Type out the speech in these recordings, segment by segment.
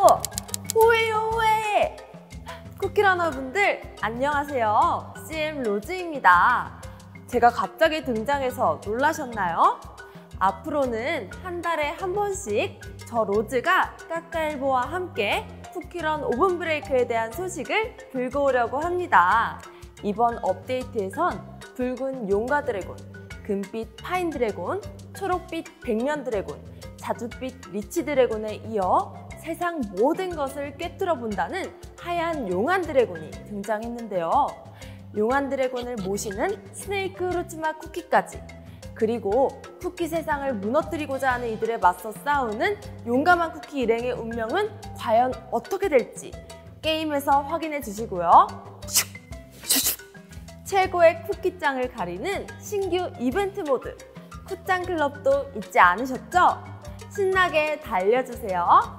호에호에! 쿠키러너분들 안녕하세요. CM 로즈입니다. 제가 갑자기 등장해서 놀라셨나요? 앞으로는 한 달에 한 번씩 저 로즈가 까까일보와 함께 쿠키런 오븐 브레이크에 대한 소식을 긁어오려고 합니다. 이번 업데이트에선 붉은 용과 드래곤, 금빛 파인 드래곤, 초록빛 백면 드래곤, 자줏빛 리치 드래곤에 이어 세상 모든 것을 꿰뚫어 본다는 하얀 용안 드래곤이 등장했는데요. 용안 드래곤을 모시는 스네이크 후르츠맛 쿠키까지, 그리고 쿠키 세상을 무너뜨리고자 하는 이들에 맞서 싸우는 용감한 쿠키 일행의 운명은 과연 어떻게 될지 게임에서 확인해 주시고요. 최고의 쿠키짱을 가리는 신규 이벤트 모드 쿠짱 클럽도 잊지 않으셨죠? 신나게 달려주세요.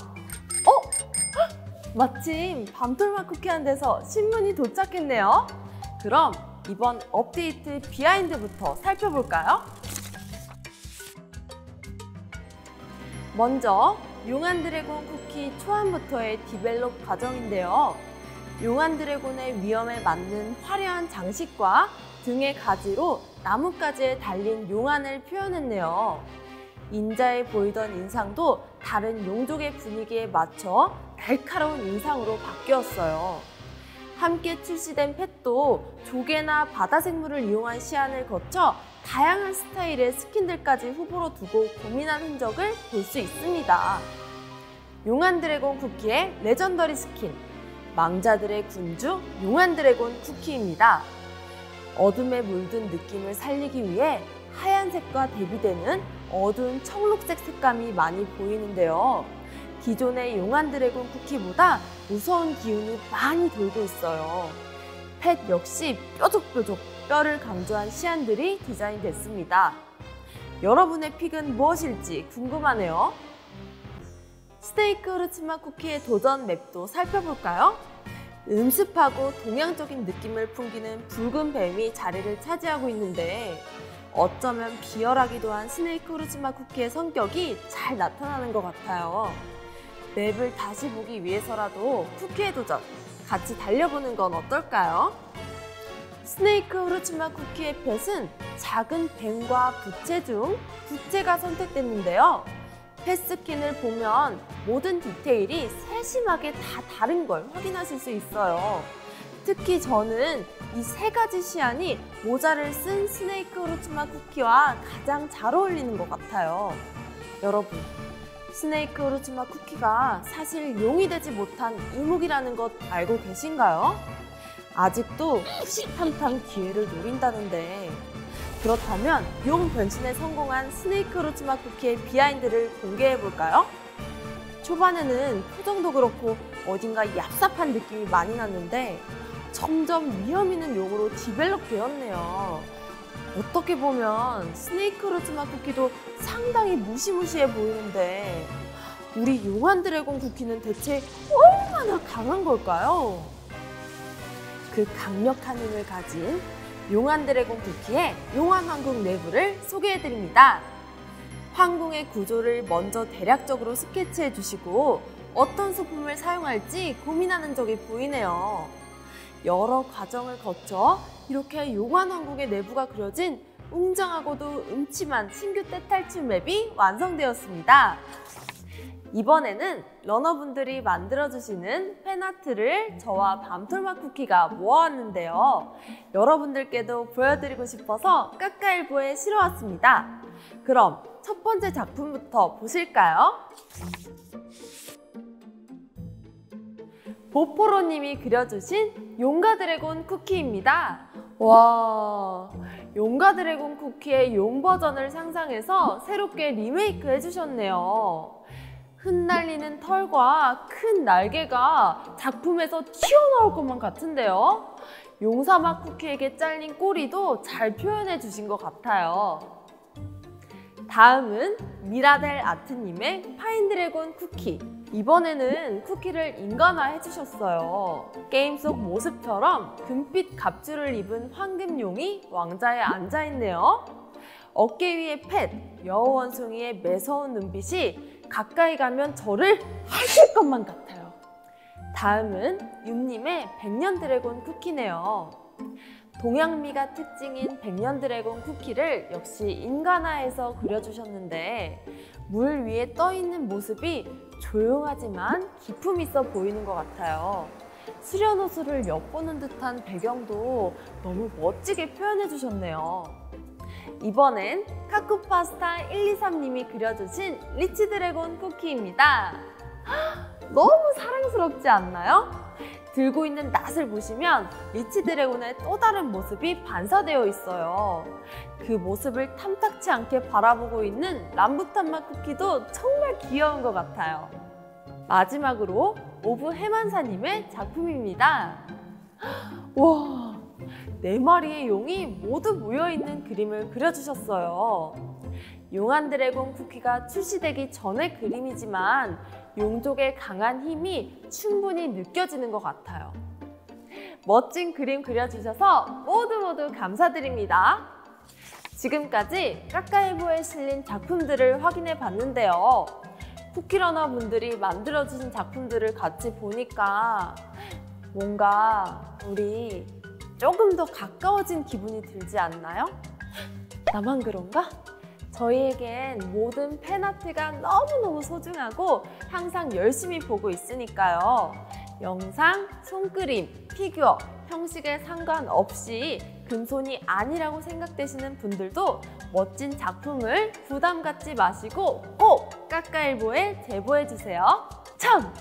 마침 밤톨맛 쿠키한 데서 신문이 도착했네요. 그럼 이번 업데이트 비하인드부터 살펴볼까요? 먼저 용안 드래곤 쿠키 초안부터의 디벨롭 과정인데요. 용안 드래곤의 위험에 맞는 화려한 장식과 등의 가지로 나뭇가지에 달린 용안을 표현했네요. 인자해 보이던 인상도 다른 용족의 분위기에 맞춰 날카로운 인상으로 바뀌었어요. 함께 출시된 펫도 조개나 바다 생물을 이용한 시안을 거쳐 다양한 스타일의 스킨들까지 후보로 두고 고민한 흔적을 볼 수 있습니다. 용안 드래곤 쿠키의 레전더리 스킨, 망자들의 군주 용안 드래곤 쿠키입니다. 어둠에 물든 느낌을 살리기 위해 하얀색과 대비되는 어두운 청록색 색감이 많이 보이는데요. 기존의 용안 드래곤 쿠키보다 무서운 기운이 많이 돌고 있어요. 펫 역시 뾰족뾰족 뼈를 강조한 시안들이 디자인됐습니다. 여러분의 픽은 무엇일지 궁금하네요. 스테이크 후르츠맛 쿠키의 도전 맵도 살펴볼까요? 음습하고 동양적인 느낌을 풍기는 붉은 뱀이 자리를 차지하고 있는데 어쩌면 비열하기도 한 스네이크 후르츠맛 쿠키의 성격이 잘 나타나는 것 같아요. 맵을 다시 보기 위해서라도 쿠키의 도전 같이 달려보는 건 어떨까요? 스네이크 후르츠맛 쿠키의 펫은 작은 뱀과 부채 중 부채가 선택됐는데요. 펫 스킨을 보면 모든 디테일이 세심하게 다 다른 걸 확인하실 수 있어요. 특히 저는 이 세 가지 시안이 모자를 쓴 스네이크 후르츠맛 쿠키와 가장 잘 어울리는 것 같아요. 여러분, 스네이크 후르츠맛 쿠키가 사실 용이 되지 못한 이목이라는 것 알고 계신가요? 아직도 후시탐탐 기회를 노린다는데, 그렇다면 용 변신에 성공한 스네이크 후르츠맛 쿠키의 비하인드를 공개해볼까요? 초반에는 표정도 그렇고 어딘가 얍삽한 느낌이 많이 났는데 점점 위험 있는 용으로 디벨롭 되었네요. 어떻게 보면 스네이크 후르츠맛 쿠키도 상당히 무시무시해 보이는데 우리 용안 드래곤 쿠키는 대체 얼마나 강한 걸까요? 그 강력한 힘을 가진 용안 드래곤 쿠키의 용안 황궁 내부를 소개해드립니다. 황궁의 구조를 먼저 대략적으로 스케치해 주시고 어떤 소품을 사용할지 고민하는 적이 보이네요. 여러 과정을 거쳐 이렇게 용안 황궁의 내부가 그려진 웅장하고도 음침한 신규 떼탈출 맵이 완성되었습니다. 이번에는 러너분들이 만들어주시는 팬아트를 저와 밤톨맛 쿠키가 모아왔는데요. 여러분들께도 보여드리고 싶어서 까까일보에 실어왔습니다. 그럼 첫 번째 작품부터 보실까요? 보포로님이 그려주신 용과 드래곤 쿠키입니다. 와, 용과 드래곤 쿠키의 용 버전을 상상해서 새롭게 리메이크 해주셨네요. 흩날리는 털과 큰 날개가 작품에서 튀어나올 것만 같은데요. 용사막 쿠키에게 잘린 꼬리도 잘 표현해 주신 것 같아요. 다음은 미라델 아트님의 파인 드래곤 쿠키. 이번에는 쿠키를 인간화해 주셨어요. 게임 속 모습처럼 금빛 갑주를 입은 황금용이 왕자에 앉아있네요. 어깨 위의 펫, 여우 원숭이의 매서운 눈빛이 가까이 가면 저를 하실 것만 같아요. 다음은 윤님의 백년 드래곤 쿠키네요. 동양미가 특징인 백년 드래곤 쿠키를 역시 인간화해서 그려주셨는데 물 위에 떠 있는 모습이 조용하지만 기품 있어 보이는 것 같아요. 수련호수를 엿보는 듯한 배경도 너무 멋지게 표현해 주셨네요. 이번엔 카쿠파스타 123님이 그려주신 리치 드래곤 쿠키입니다. 너무 사랑스럽지 않나요? 들고 있는 낫을 보시면 리치 드래곤의 또 다른 모습이 반사되어 있어요. 그 모습을 탐탁치 않게 바라보고 있는 람부탄 맛 쿠키도 정말 귀여운 것 같아요. 마지막으로 오브 해만사님의 작품입니다. 와, 4마리의 용이 모두 모여있는 그림을 그려주셨어요. 용한 드래곤 쿠키가 출시되기 전의 그림이지만 용족의 강한 힘이 충분히 느껴지는 것 같아요. 멋진 그림 그려주셔서 모두 감사드립니다. 지금까지 까까일보에 실린 작품들을 확인해 봤는데요. 쿠키러너 분들이 만들어주신 작품들을 같이 보니까 뭔가 우리 조금 더 가까워진 기분이 들지 않나요? 나만 그런가? 저희에겐 모든 팬아트가 너무너무 소중하고 항상 열심히 보고 있으니까요. 영상, 손그림, 피규어, 형식에 상관없이 금손이 아니라고 생각되시는 분들도 멋진 작품을 부담 갖지 마시고 꼭 까까일보에 제보해주세요. 참!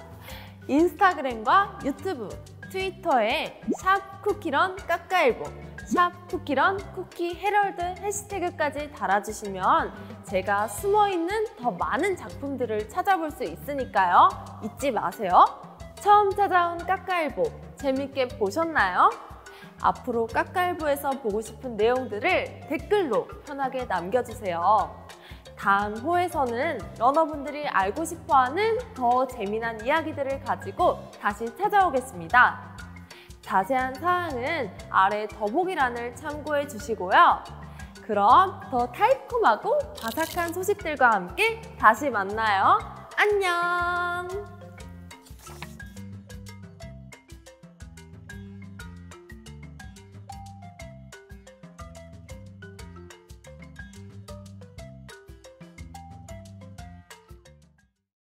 인스타그램과 유튜브, 트위터에 샵 쿠키런 까까일보, 샵 쿠키런 쿠키 헤럴드 해시태그까지 달아주시면 제가 숨어있는 더 많은 작품들을 찾아볼 수 있으니까요. 잊지 마세요. 처음 찾아온 까까일보 재밌게 보셨나요? 앞으로 까까일보에서 보고 싶은 내용들을 댓글로 편하게 남겨주세요. 다음 호에서는 러너분들이 알고 싶어하는 더 재미난 이야기들을 가지고 다시 찾아오겠습니다. 자세한 사항은 아래 더보기란을 참고해 주시고요. 그럼 더 달콤하고 바삭한 소식들과 함께 다시 만나요. 안녕!